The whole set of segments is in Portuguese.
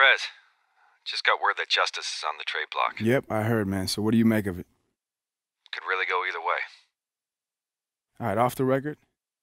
Prez, just got word that Justice is on the trade block. Yep, I heard, man. So what do you make of it? Could really go either way. All right, off the record?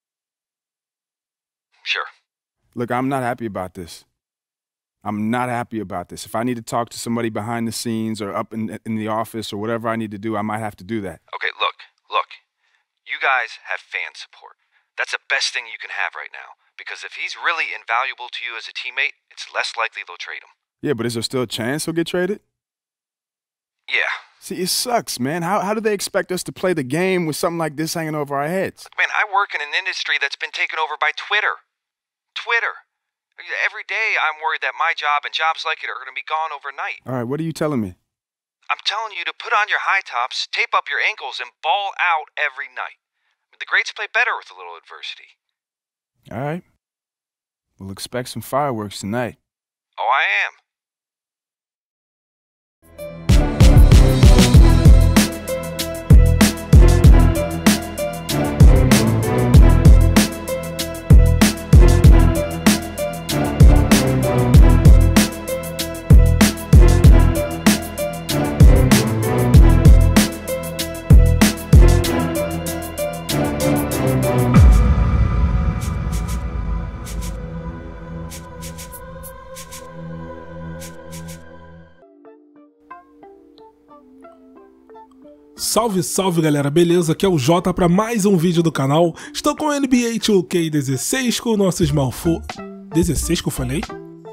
Sure. Look, I'm not happy about this. I'm not happy about this. If I need to talk to somebody behind the scenes or up in the office or whatever I need to do, I might have to do that. Okay, look. You guys have fan support. That's the best thing you can have right now. Because if he's really invaluable to you as a teammate, it's less likely they'll trade him. Yeah, but is there still a chance he'll get traded? Yeah. See, it sucks, man. How do they expect us to play the game with something like this hanging over our heads? Look, man, I work in an industry that's been taken over by Twitter. Every day I'm worried that my job and jobs like it are going to be gone overnight. All right, what are you telling me? I'm telling you to put on your high tops, tape up your ankles, and ball out every night. The greats play better with a little adversity. All right. We'll expect some fireworks tonight. Oh, I am. Salve, salve galera, beleza? Aqui é o Jota para mais um vídeo do canal. Estou com o NBA 2K16 com o nosso Smallfoot. 16 que eu falei?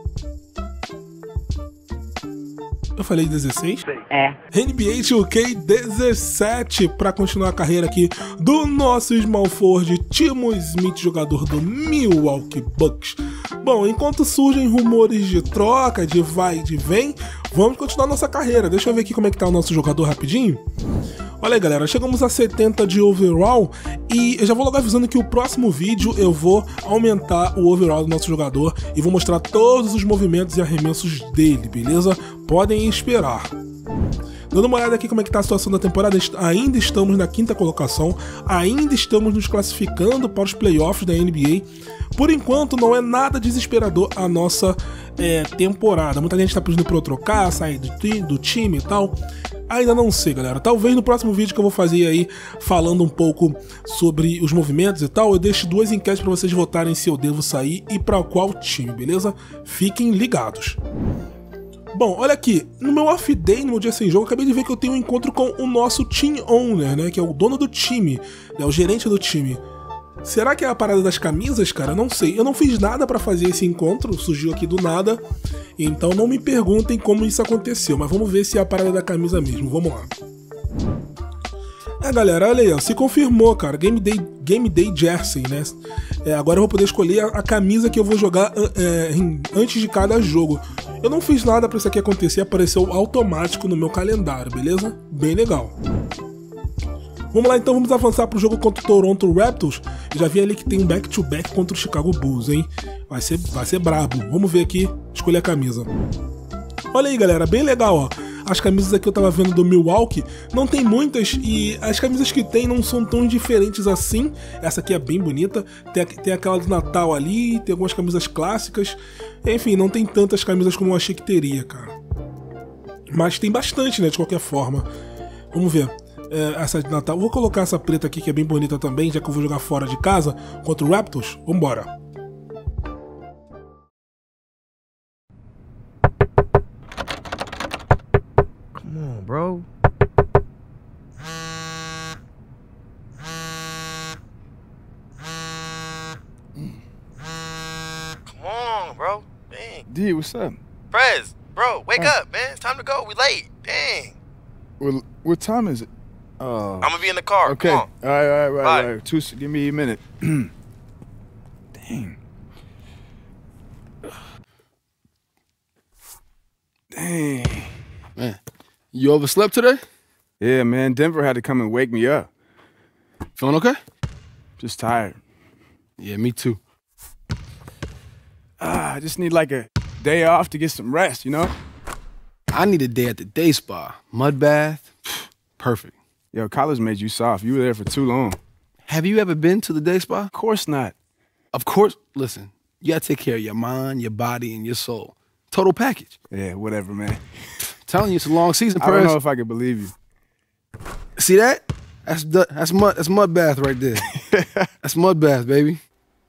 Eu falei 16? É. NBA 2K17 para continuar a carreira aqui do nosso Smallfoot, Timo Smith, jogador do Milwaukee Bucks. Bom, enquanto surgem rumores de troca, de vai e de vem, vamos continuar nossa carreira. Deixa eu ver aqui como é que tá o nosso jogador rapidinho. Olha aí galera, chegamos a 70 de overall e eu já vou logo avisando que o próximo vídeo eu vou aumentar o overall do nosso jogador e vou mostrar todos os movimentos e arremessos dele, beleza? Podem esperar. Dando uma olhada aqui como é que tá a situação da temporada, ainda estamos na 5ª colocação, ainda estamos nos classificando para os playoffs da NBA. Por enquanto não é nada desesperador a nossa temporada. Muita gente está pedindo para eu trocar, sair do time e tal. Ainda não sei, galera. Talvez no próximo vídeo que eu vou fazer aí, falando um pouco sobre os movimentos e tal, eu deixo 2 enquetes para vocês votarem se eu devo sair e para qual time, beleza? Fiquem ligados. Bom, olha aqui, no meu off day, no meu dia sem jogo, eu acabei de ver que eu tenho um encontro com o nosso team owner, né, que é o dono do time, né, o gerente do time. Será que é a parada das camisas, cara? Não sei, eu não fiz nada pra fazer esse encontro, surgiu aqui do nada, então não me perguntem como isso aconteceu, mas vamos ver se é a parada da camisa mesmo, vamos lá. Galera, olha aí, ó, se confirmou, cara, Game Day Jersey, né? Agora eu vou poder escolher a camisa que eu vou jogar antes de cada jogo. Eu não fiz nada pra isso aqui acontecer, apareceu automático no meu calendário, beleza? Bem legal. Vamos lá então, vamos avançar pro jogo contra o Toronto Raptors. Eu já vi ali que tem um back-to-back contra o Chicago Bulls, hein? Vai ser brabo. Vamos ver aqui, escolher a camisa. Olha aí, galera, bem legal, ó. As camisas aqui eu tava vendo do Milwaukee, não tem muitas e as camisas que tem não são tão diferentes assim. Essa aqui é bem bonita, tem aquela do Natal ali, tem algumas camisas clássicas. Enfim, não tem tantas camisas como eu achei que teria, cara. Mas tem bastante, né, de qualquer forma. Vamos ver. Essa de Natal, vou colocar essa preta aqui que é bem bonita também, já que eu vou jogar fora de casa contra o Raptors. Vambora. Come on, bro. Come on, bro. Dang. D, what's up? Prez, bro, wake up, man. It's time to go. We late. Dang. Well, what time is it? I'm gonna be in the car. Okay. Come on. All Bye. right. Give me a minute. Dang. Dang. Man, you overslept today? Yeah, man. Denver had to come and wake me up. Feeling okay? Just tired. Yeah, me too. I just need like a day off to get some rest, you know? I need a day at the day spa. Mud bath. Perfect. Yo, college made you soft. You were there for too long. Have you ever been to the day spa? Of course not. Of course. Listen, you gotta take care of your mind, your body, and your soul. total package. Yeah, whatever, man. Telling you, it's a long season, I don't Perez. know if I can believe you. See that? That's mud bath right there. That's mud bath, baby.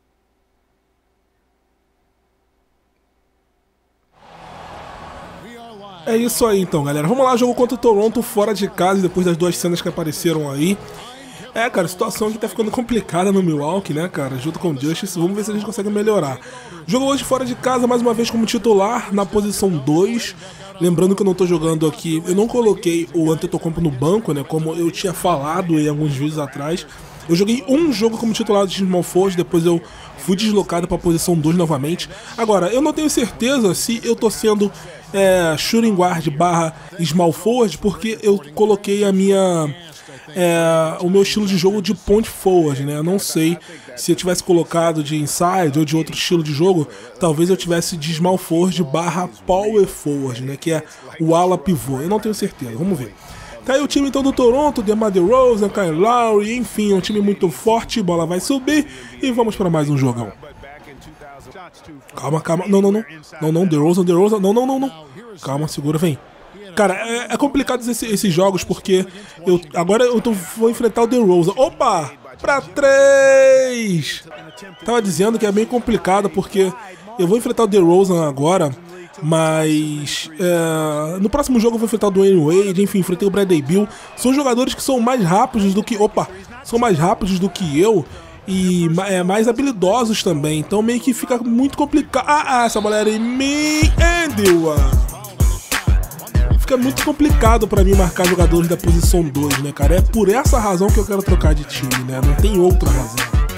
É isso aí então, galera. Vamos lá, jogo contra o Toronto fora de casa, depois das duas cenas que apareceram aí. É, cara, a situação aqui tá ficando complicada no Milwaukee, né, cara, junto com o Justice. Vamos ver se a gente consegue melhorar. Jogo hoje fora de casa, mais uma vez como titular, na posição 2. Lembrando que eu não tô jogando aqui, eu não coloquei o Antetokounmpo no banco, né, como eu tinha falado em alguns vídeos atrás. Eu joguei um jogo como titular de small forward, depois eu fui deslocado para a posição 2 novamente. Agora, eu não tenho certeza se eu tô sendo shooting guard barra small forward, porque eu coloquei a minha... o meu estilo de jogo de point forward, né? Eu não sei se eu tivesse colocado de inside ou de outro estilo de jogo, talvez eu tivesse de small forward barra power forward, né? Que é o ala pivô. Eu não tenho certeza, vamos ver. Tá aí o time então do Toronto, DeMar DeRozan, Kyle Lowry, enfim, um time muito forte, bola vai subir e vamos para mais um jogão. Calma, calma, não, DeRozan, não. Calma, segura, vem. Cara, é complicado esses jogos porque agora eu vou enfrentar o DeRozan. Opa! Pra 3! Tava dizendo que é bem complicado porque eu vou enfrentar o DeRozan agora, mas no próximo jogo eu vou enfrentar o Dwayne Wade, enfim, enfrentei o Bradley Beal. São jogadores que são mais rápidos do que... São mais rápidos do que eu e mais habilidosos também. Então meio que fica muito complicado. Essa bola era em mim, fica muito complicado pra mim marcar jogadores da posição 2, né, cara? É por essa razão que eu quero trocar de time, né? Não tem outra razão.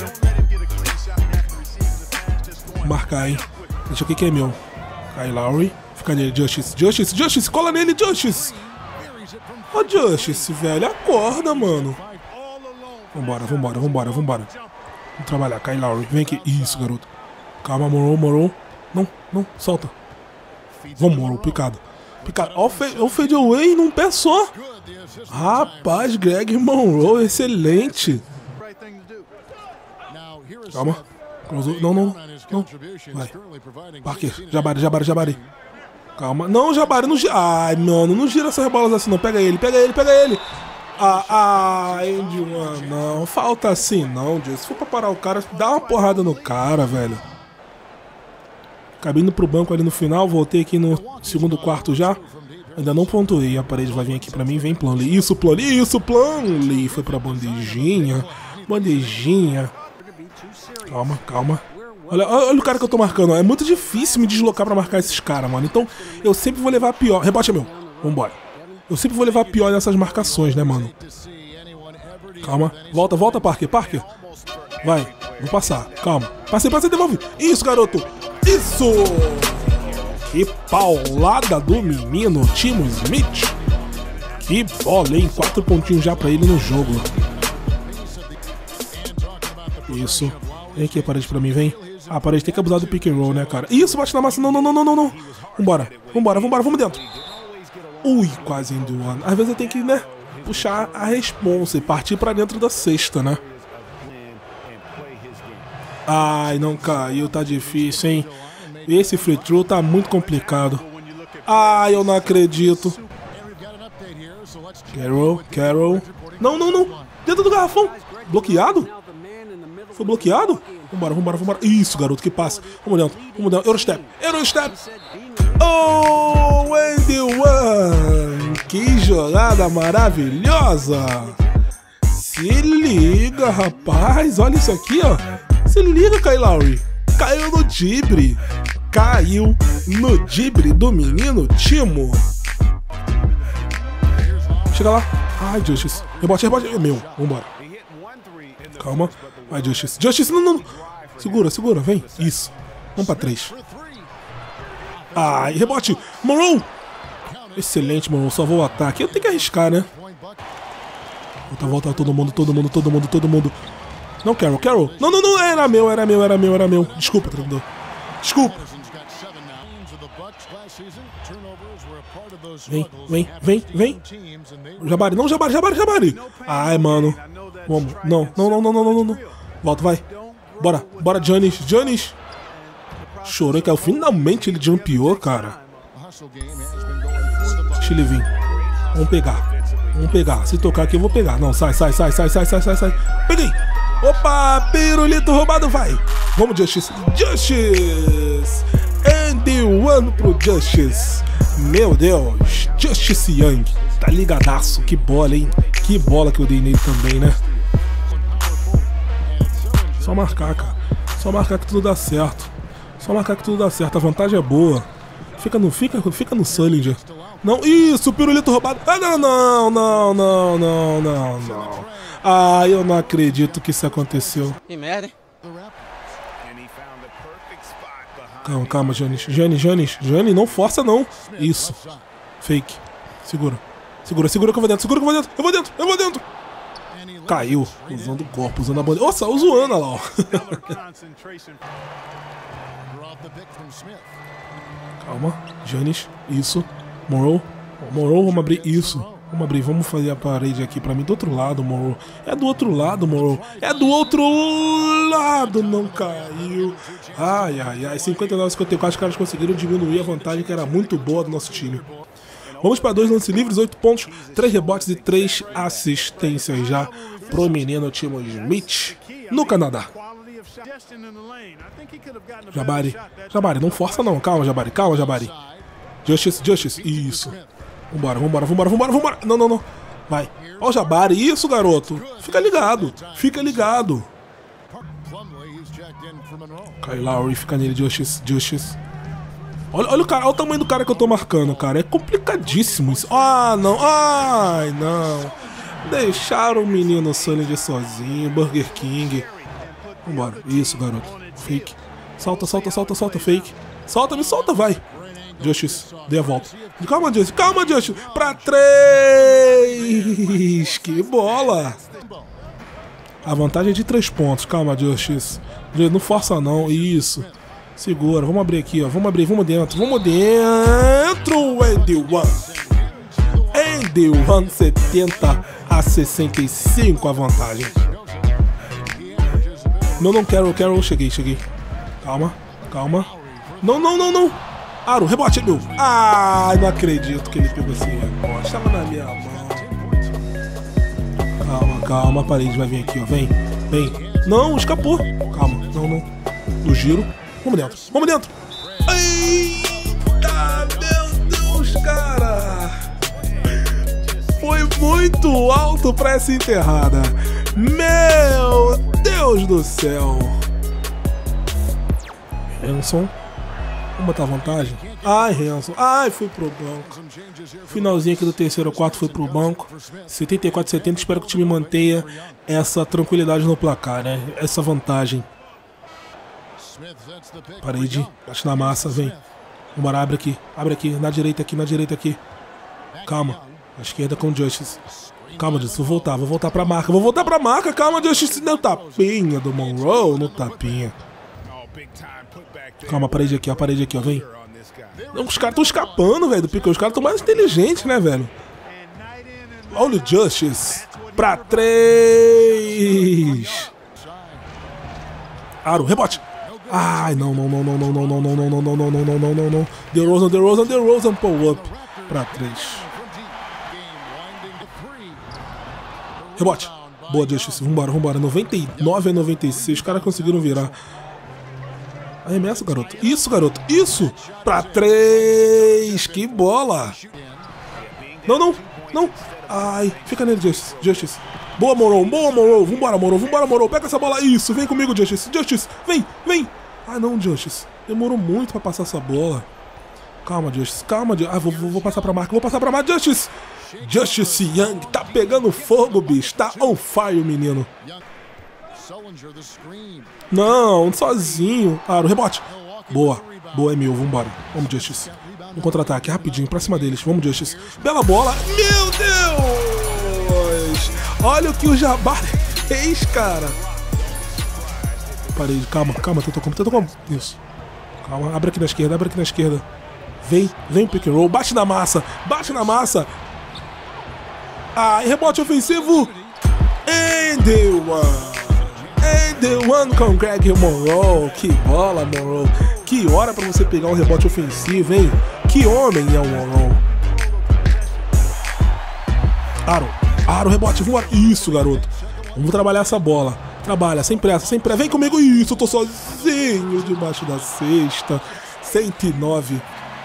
Vou marcar, hein? Deixa eu ver quem é meu. Kyle Lowry. Fica nele, Justice, cola nele, Justice! Ô, Justice, velho, acorda, mano. Vambora. Vamos trabalhar, Kyle Lowry. Vem aqui. Isso, garoto. Calma, Morrow. Não, solta. Vamos, Morrow, picado. Ó o fadeaway num pé só. Rapaz, Greg Monroe, excelente. Calma. Não. Vai. Parker, Jabari. Calma. Não, Jabari, não gira. Ai, mano, não gira essas bolas assim não. Pega ele. Andy, mano, não. Falta assim não, Jay. Se for pra parar o cara, dá uma porrada no cara, velho. Acabei indo pro banco ali no final, voltei aqui no segundo quarto já. Ainda não pontuei, a parede vai vir aqui pra mim, vem Plumlee. Isso, Plumlee. Foi pra bandejinha. Calma. Olha o cara que eu tô marcando, ó. É muito difícil me deslocar pra marcar esses caras, mano. Então eu sempre vou levar a pior. Rebote é meu, vambora. Eu sempre vou levar a pior nessas marcações, né, mano. Calma, volta, Parker. Vai, vou passar, calma. Passei, devolve. Isso, garoto. Isso! Que paulada do menino Timo Smith. Que bola, hein? 4 pontinhos já pra ele no jogo. Isso. Vem aqui a parede pra mim, vem. A parede tem que abusar do pick and roll, né, cara? Isso, bate na massa. Não. Vambora, vamos dentro. Ui, quase indo one. Às vezes eu tenho que, né, puxar a responsa e partir pra dentro da cesta, né? Ai, não caiu, tá difícil, hein? Esse free throw tá muito complicado. Ai, eu não acredito. Carroll. Não. Dentro do garrafão. Bloqueado? Foi bloqueado? Vambora. Isso, garoto, que passe. Vamos dentro. Eurostep. Oh, Andy One. Que jogada maravilhosa. Se liga, rapaz. Olha isso aqui, ó. Se liga, Kyle Lowry. Caiu no drible do menino Timo. Chega lá. Ai, Justice. Rebote. É meu. Vambora. Calma. Vai, Justice. Não. Segura. Vem. Isso. Vamos pra 3. Ai, rebote. Morrow. Excelente, Morrow. Só vou o ataque. Eu tenho que arriscar, né? Volta. Todo mundo. Não, Carroll. Não. Era meu. Desculpa, treinador. Desculpa. Vem. Jabari. Ai, mano. Vamos. Não. Volta, vai. Bora, Giannis. Chorou e caiu. Finalmente ele jumpeou, cara. Deixa ele vir. Vamos pegar. Se tocar aqui eu vou pegar. Não, sai. Peguei. Opa, pirulito roubado, vai. Vamos, Justice. And the one pro Justice. Meu Deus. Justice Young. Tá ligadaço. Que bola, hein? Que bola que eu dei nele também, né? Só marcar, cara. Só marcar que tudo dá certo. A vantagem é boa. Fica no Sullinger. Não, isso, pirulito roubado. Ah, não. Ah, eu não acredito que isso aconteceu. Que merda, hein? Calma, Jane, não força não. Isso. Fake. Segura que eu vou dentro. Eu vou dentro. Caiu. Usando o corpo, usando a bandeira. Nossa, o Zoana lá, ó. Calma, Janis. Isso. Morrow, vamos abrir isso. Vamos fazer a parede aqui pra mim. Do outro lado, Morrow. É do outro lado, não caiu. Ai. 59-54, os caras conseguiram diminuir a vantagem que era muito boa do nosso time. Vamos para 2 lances livres, 8 pontos, 3 rebotes e 3 assistências já pro menino Timo Smith no Canadá. Jabari, não força não. Calma, Jabari. Justice, isso. Vambora. Não. Vai. Ó o Jabari, isso, garoto. Fica ligado. Kyle Lowry, fica nele, Justice. Olha o cara, olha o tamanho do cara que eu tô marcando, cara. É complicadíssimo isso. Ah, não. Ai, não. Deixaram o menino Sullinger sozinho. Burger King. Vambora. Isso, garoto. Fake. Solta, fake. Solta, vai. Justice, dê a volta. Calma, Justice. Pra 3. Que bola. A vantagem é de 3 pontos. Calma, Justice. Não força, não. Isso. Segura. Vamos abrir aqui, ó. Vamos dentro. Andy One 70-65 a vantagem. Não quero. Cheguei. Calma. Não. Aro, rebote, meu. Ai, não acredito que ele pegou esse rebote. Estava na minha mão. Calma. A parede vai vir aqui, ó. Vem. Não, escapou. Calma. Não. Do giro. Vamos dentro. Eita, meu Deus, cara. Foi muito alto pra essa enterrada. Meu Deus do céu. Hanson. Vamos botar vantagem. Ai, Hanson. Ai, foi pro banco. Finalzinho aqui do terceiro quarto foi pro banco. 74-70. Espero que o time mantenha essa tranquilidade no placar, né? Essa vantagem. Parede, bate na massa, vem. Vamos, abre aqui, na direita aqui. Calma, na esquerda com o Justice. Calma, Justice, vou voltar pra marca, calma, Justice, no tapinha do Monroe, no tapinha. Calma, a parede aqui, ó, vem. Os caras estão escapando, velho, do pique, os caras estão mais inteligentes, né, velho. Olha o Justice, pra 3. Aro, rebote. Ai, não. DeRozan, pull up. Pra 3. Rebote. Boa, Justice. Vambora. 99-96. Os caras conseguiram virar. Arremessa, garoto. Isso. Pra 3. Que bola. Não. Ai, fica nele, Justice. Boa, Morrow. Vambora, Morrow. Pega essa bola. Isso, vem comigo, Justice. Vem. Ah, não, Justice. Demorou muito pra passar essa bola. Calma, Justice. Ah, vou passar pra marca. Justice. Justice Young tá pegando fogo, bicho. Tá on fire, menino. Não, sozinho. Ah, o rebote. Boa, Emil. Vambora. Vamos, Justice. Um contra-ataque, rapidinho, pra cima deles. Vamos, Justice. Bela bola. Meu Deus! Olha o que o Jabari fez, cara. Parede, calma, tenta como. Isso. Calma, abre aqui na esquerda. Vem pick and roll, bate na massa. Ah, rebote ofensivo. And the one com Greg Monroe. Que bola, Monroe. Que hora pra você pegar um rebote ofensivo, hein? Que homem é o Monroe. Aro, rebote, voa. Isso, garoto. Vamos trabalhar essa bola. Trabalha, sem pressa, sem pressa. Vem comigo. Isso, eu tô sozinho debaixo da cesta. 109.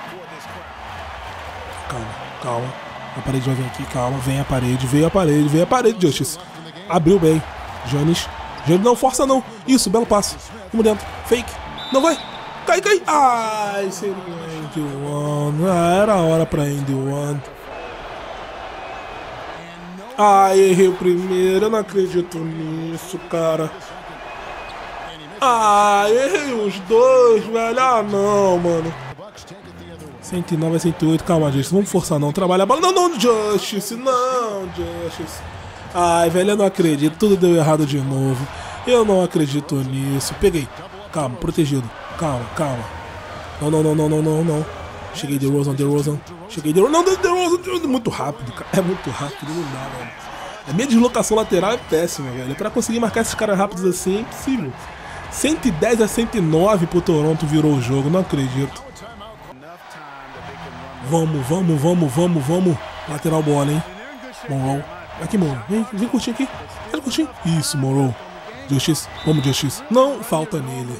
Calma. A parede vai vir aqui, calma. Vem a parede, veio a parede, Justice. Abriu bem. Giannis não força não. Isso, belo passe. Vamos dentro. Fake. Não vai. Cai. Ai, seria end one. Era a hora pra end one. Ai, errei o primeiro. Eu não acredito nisso, cara. Ai, errei os dois, velho. Ah, não, mano. 109 a 108. Calma, Justice. Vamos forçar não. Trabalha a bola. Não, Justice. Não, Justice. Ai, velho, eu não acredito. Tudo deu errado de novo. Eu não acredito nisso. Peguei. Calma, protegido. Calma. Não. Cheguei de Rosen. Cheguei de Rosen. Não, de Rosen. Muito rápido, cara. É muito rápido. Não dá, velho. A minha deslocação lateral é péssima, velho. Pra conseguir marcar esses caras rápidos assim é impossível. 110 a 109 pro Toronto virou o jogo. Não acredito. Vamos. Lateral bola, hein. Monroe. Aqui, Monroe. Vem curtir aqui. Quero curtir. Isso, Monroe. Justice. Vamos, Justice. Não, falta nele.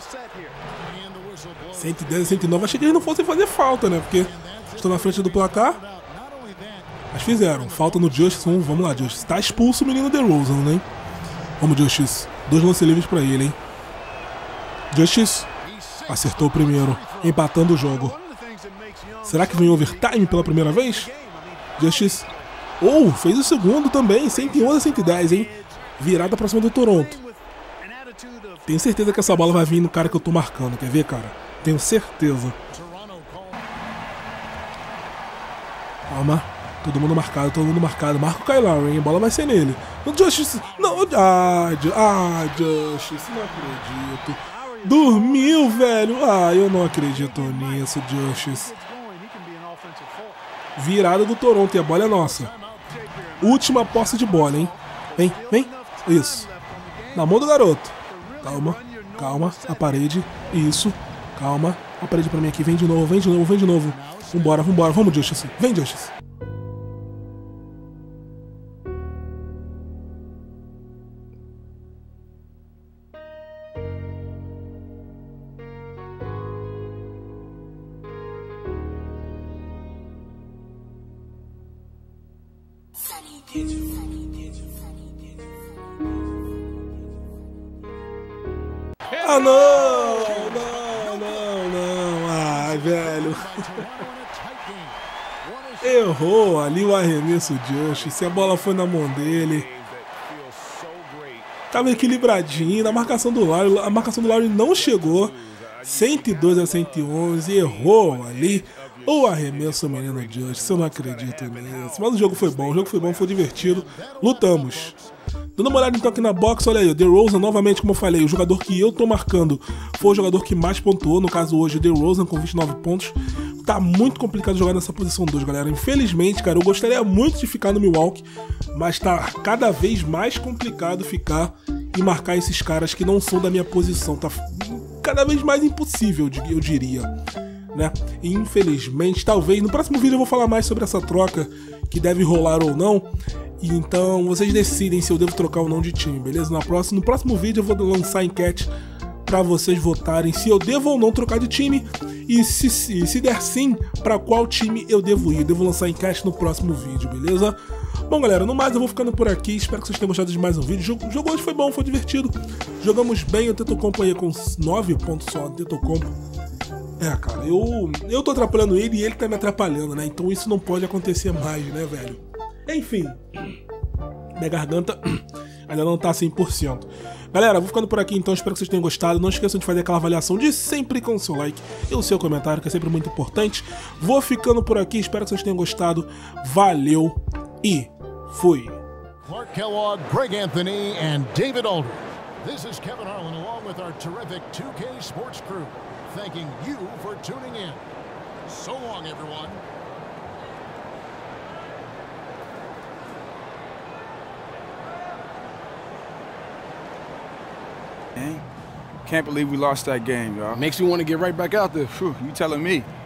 110 a 109. Achei que eles não fossem fazer falta, né? Porque estão na frente do placar. Mas fizeram. Falta no Justice. Vamos lá, Justice. Tá expulso o menino DeRozan, né? Vamos, Justice. 2 lances livres pra ele, hein? Justice. Acertou o primeiro. Empatando o jogo. Será que vem overtime pela primeira vez? Justice. Fez o segundo também. 111 a 110, hein? Virada pra cima do Toronto. Tenho certeza que essa bola vai vir no cara que eu tô marcando. Quer ver, cara? Tenho certeza. Calma. Todo mundo marcado. Marca o Kyle Lowry, hein? A bola vai ser nele. No Justice. Não. Justice. Não acredito. Dormiu, velho. Eu não acredito nisso, Justice. Virada do Toronto e a bola é nossa. Última posse de bola, hein? Vem. Isso. Na mão do garoto. Calma. A parede. Isso. Calma. A parede pra mim aqui. Vem de novo. Vambora. Vamos, Justice. Vem, Justice. Não. Ai, velho. Errou ali o arremesso Justice. Se a bola foi na mão dele. Tava equilibradinho. A marcação do Lowry não chegou. 102 a 111. Errou ali o arremesso menino Justice. Eu não acredito nisso. Mas o jogo foi bom, foi divertido. Lutamos. Dando uma olhada então aqui na box, olha aí, o DeRozan novamente, como eu falei, o jogador que eu tô marcando foi o jogador que mais pontuou, no caso hoje o DeRozan com 29 pontos. Tá muito complicado jogar nessa posição 2, galera. Infelizmente, cara, eu gostaria muito de ficar no Milwaukee, mas tá cada vez mais complicado ficar e marcar esses caras que não são da minha posição. Tá cada vez mais impossível, eu diria, né? E infelizmente, talvez no próximo vídeo eu vou falar mais sobre essa troca que deve rolar ou não. Então vocês decidem se eu devo trocar ou não de time, beleza? No próximo vídeo eu vou lançar a enquete para vocês votarem se eu devo ou não trocar de time e se der sim, para qual time eu devo ir. Devo lançar a enquete no próximo vídeo, beleza? Bom, galera, no mais eu vou ficando por aqui. Espero que vocês tenham gostado de mais um vídeo. O jogo hoje foi bom, foi divertido. Jogamos bem, o Tetocompo aí com 9 pontos só. Tetocompo. Cara, eu tô atrapalhando ele e ele tá me atrapalhando, né? Então isso não pode acontecer mais, né, velho? Enfim, minha garganta ainda não tá 100%. Galera, vou ficando por aqui então, espero que vocês tenham gostado. Não esqueçam de fazer aquela avaliação de sempre com o seu like e o seu comentário, que é sempre muito importante. Vou ficando por aqui, espero que vocês tenham gostado. Valeu e fui! Clark Kellogg, Greg Anthony, and David Aldridge. This is Kevin Harlan along with our terrific 2K Sports crew, thanking you for tuning in. So long, everyone. Hein? Can't believe we lost that game, y'all. Makes you want to get right back out there. Phew, you telling me.